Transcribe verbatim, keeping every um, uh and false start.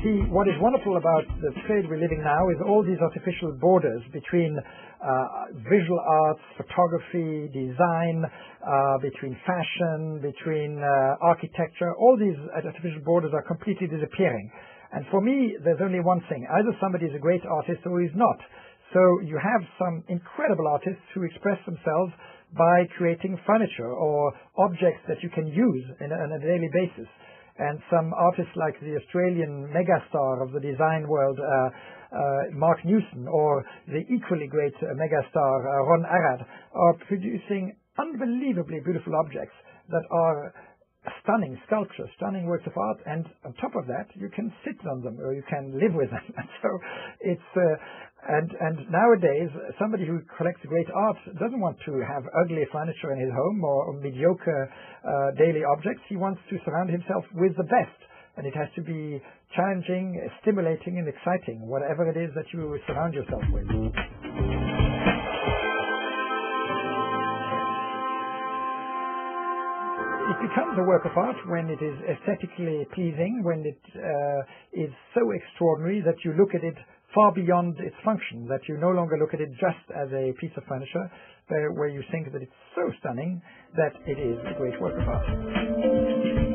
see, what is wonderful about the trade we're living now is all these artificial borders between uh, visual arts, photography, design, uh, between fashion, between uh, architecture. All these artificial borders are completely disappearing. And for me, there's only one thing. Either somebody is a great artist or he's not. So you have some incredible artists who express themselves by creating furniture or objects that you can use in a, on a daily basis. And some artists like the Australian megastar of the design world, uh, uh, Mark Newson, or the equally great uh, megastar uh, Ron Arad, are producing unbelievably beautiful objects that are stunning sculptures, stunning works of art, and on top of that, you can sit on them or you can live with them. And so it's uh, and and nowadays, somebody who collects great art doesn't want to have ugly furniture in his home or, or mediocre uh, daily objects. He wants to surround himself with the best, and it has to be challenging, stimulating, and exciting, whatever it is that you surround yourself with. It becomes a work of art when it is aesthetically pleasing, when it uh, is so extraordinary that you look at it far beyond its function, that you no longer look at it just as a piece of furniture, but where you think that it's so stunning that it is a great work of art.